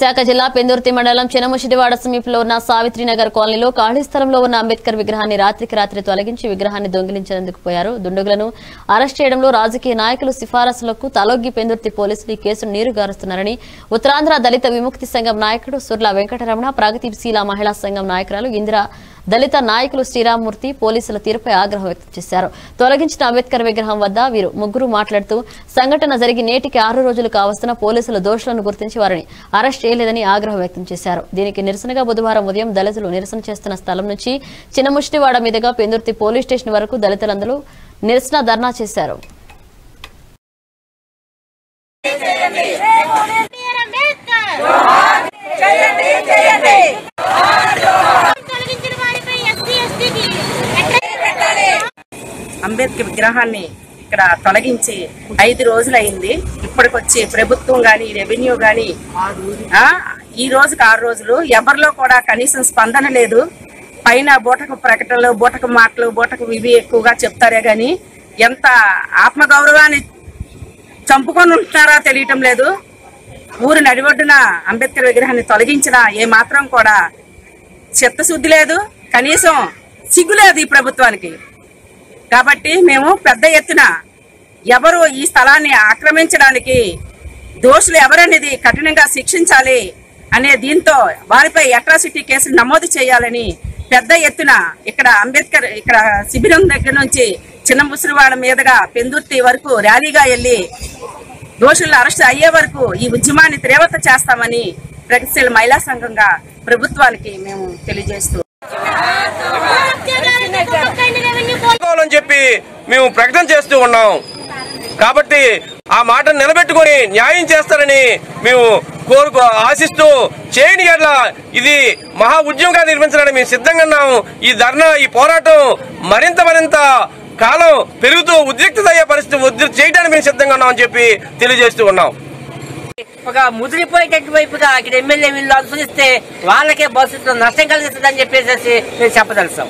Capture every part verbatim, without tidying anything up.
విశాఖ జిల్లా పెందుర్తి మండలం చినముషిడివాడ సమీపంలో ఉన్న సావిత్రినగర్ కాలనీలో ఖాళీ స్థలంలో ఉన్న అంబేద్కర్ విగ్రహాన్ని రాత్రికి రాత్రి తొలగించి విగ్రహాన్ని దొంగిలించేందుకు పోయారు. దుండగులను అరెస్ట్ చేయడంలో రాజకీయ నాయకులు సిఫారసులకు తలొగ్గి పెందుర్తి పోలీసులు ఈ కేసును నీరుగారుస్తున్నారని ఉత్తరాంధ్ర దళిత విముక్తి సంఘం నాయకుడు సుర్ల వెంకటరమణ, ప్రగతిశీల మహిళా సంఘం నాయకురాలు ఇందిరా, దళిత నాయకులు శ్రీరామూర్తి పోలీసుల తీరుపై ఆగ్రహం వ్యక్తం చేశారు. తొలగించిన అంబేద్కర్ విగ్రహం వద్ద వీరు ముగ్గురు మాట్లాడుతూ సంఘటన జరిగి నేటికి ఆరు రోజులు కావస్తున్న పోలీసులు దోషులను గుర్తించి వారిని అరెస్ట్ చేయలేదని ఆగ్రహం వ్యక్తం చేశారు. దీనికి నిరసనగా బుధవారం ఉదయం దళితులు నిరసన చేస్తున్న స్థలం నుంచి చిన్నముష్టివాడ మీదుగా పెందుర్తి పోలీస్ స్టేషన్ వరకు దళితులందరూ నిరసన ధర్నా చేశారు. అంబేద్కర్ విగ్రహాన్ని ఇక్కడ తొలగించి ఐదు రోజులైంది. ఇప్పటికొచ్చి ప్రభుత్వం గాని రెవెన్యూ గాని ఈ రోజుకి ఆరు రోజులు ఎవరిలో కూడా కనీసం స్పందన లేదు. పైన బూటకు ప్రకటనలు, బూటకు మాటలు, బూటకు ఇవి ఎక్కువగా చెప్తారే గాని ఎంత ఆత్మగౌరవాన్ని చంపుకొని ఉంటున్నారో తెలియటం లేదు. ఊరు నడిబొడ్డున అంబేద్కర్ విగ్రహాన్ని తొలగించిన ఏ మాత్రం కూడా చిత్తశుద్ధి లేదు, కనీసం సిగ్గు లేదు ఈ ప్రభుత్వానికి. కాబట్టి మేము పెద్ద ఎత్తున ఎవరు ఈ స్థలాన్ని ఆక్రమించడానికి దోషులు ఎవరనేది కఠినంగా శిక్షించాలి అనే దీంతో వారిపై అట్రాసిటీ కేసులు నమోదు చేయాలని పెద్ద ఎత్తున ఇక్కడ అంబేద్కర్ ఇక్కడ శిబిరం దగ్గర నుంచి చిన్న ముసిరివాడ మీదుగా పెందుర్తి వరకు ర్యాలీగా వెళ్లి దోషులను అరెస్ట్ అయ్యే వరకు ఈ ఉద్యమాన్ని తీవ్రత చేస్తామని ప్రగతిశీల మహిళా సంఘంగా ప్రభుత్వానికి మేము తెలియజేస్తూ చెప్పి మేము ప్రకటన చేస్తూ ఉన్నాం. కాబట్టి ఆ మాటను నిలబెట్టుకుని న్యాయం చేస్తారని మేము కోరుకు ఆశిస్తూ చేయని ఎడ్ల ఇది మహా ఉద్యమంగా నిర్మించడానికి మేము సిద్ధంగా ఉన్నాం. ఈ ధర్నా, ఈ పోరాటం మరింత మరింత కాలం పెరుగుతూ ఉద్రిక్తత అయ్యే పరిస్థితి ఉద్రిక్త చేయడానికి మేము సిద్ధంగా ఉన్నామని చెప్పి తెలియజేస్తూ ఉన్నాం. ఒక ముదిరిపోయేటట్టు వైపుగా ఇక్కడ ఎమ్మెల్యే వీళ్ళు అనుసరిస్తే వాళ్ళకే భవిష్యత్తులో నష్టం కలిగిస్తుందని చెప్పేసి మేము చెప్పదలుస్తాం.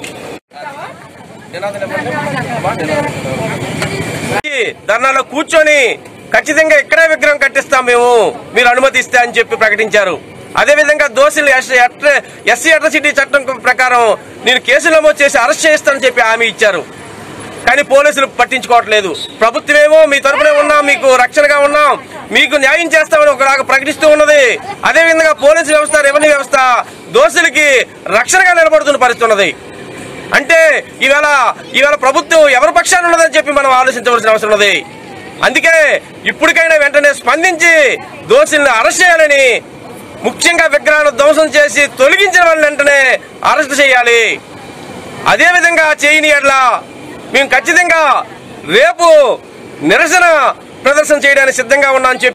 ధర్నాలో కూర్చొని ఖచ్చితంగా ఇక్కడే విగ్రహం కట్టిస్తాం మేము, మీరు అనుమతిస్తే అని చెప్పి ప్రకటించారు. అదేవిధంగా దోషులు ఎస్సీ అట్రాసిటీ చట్టం ప్రకారం నేను కేసులు నమోదు చేసి అరెస్ట్ చేస్తానని చెప్పి హామీ ఇచ్చారు. కానీ పోలీసులు పట్టించుకోవట్లేదు. ప్రభుత్వమేమో మీ తరపునే ఉన్నాం, మీకు రక్షణగా ఉన్నాం, మీకు న్యాయం చేస్తామని ఒకలాగా ప్రకటిస్తూ ఉన్నది. అదేవిధంగా పోలీసు వ్యవస్థ, రెవెన్యూ వ్యవస్థ దోషులకి రక్షణగా నిలబడుతున్న పరిస్థితి ఉన్నది. అంటే ఈవేళ ఈవేళ ప్రభుత్వం ఎవరి పక్షాన ఉన్నదని చెప్పి మనం ఆలోచించవలసిన అవసరం ఉన్నది. అందుకే ఇప్పటికైనా వెంటనే స్పందించి దోషుల్ని అరెస్ట్ చేయాలని, ముఖ్యంగా విగ్రహాలను ధ్వంసం చేసి తొలగించిన వాళ్ళని వెంటనే అరెస్ట్ చేయాలి. అదేవిధంగా చేయని ఎడ్ల మేము ఖచ్చితంగా రేపు నిరసన ప్రదర్శన చేయడానికి సిద్ధంగా ఉన్నామని చెప్పి